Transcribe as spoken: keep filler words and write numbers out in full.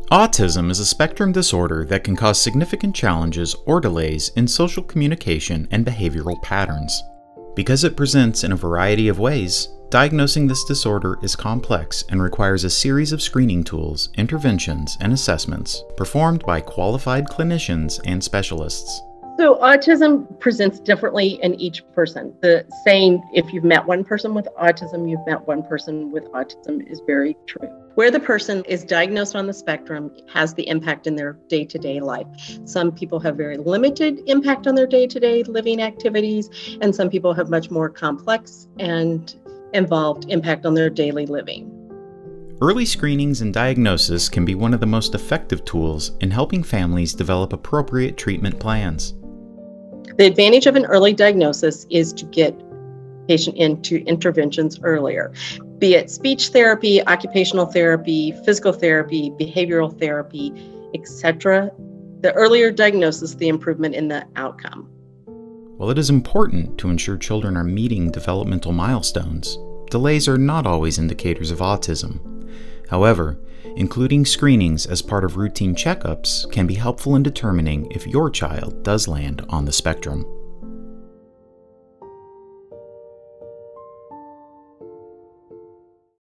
Autism is a spectrum disorder that can cause significant challenges or delays in social communication and behavioral patterns. Because it presents in a variety of ways, diagnosing this disorder is complex and requires a series of screening tools, interventions, and assessments performed by qualified clinicians and specialists. So autism presents differently in each person. The saying, if you've met one person with autism, you've met one person with autism is very true. Where the person is diagnosed on the spectrum has the impact in their day-to-day life. Some people have very limited impact on their day-to-day living activities, and some people have much more complex and involved impact on their daily living. Early screenings and diagnosis can be one of the most effective tools in helping families develop appropriate treatment plans. The advantage of an early diagnosis is to get patient into interventions earlier, be it speech therapy, occupational therapy, physical therapy, behavioral therapy, et cetera. The earlier diagnosis, the improvement in the outcome. While it is important to ensure children are meeting developmental milestones, delays are not always indicators of autism. However, including screenings as part of routine checkups can be helpful in determining if your child does land on the spectrum.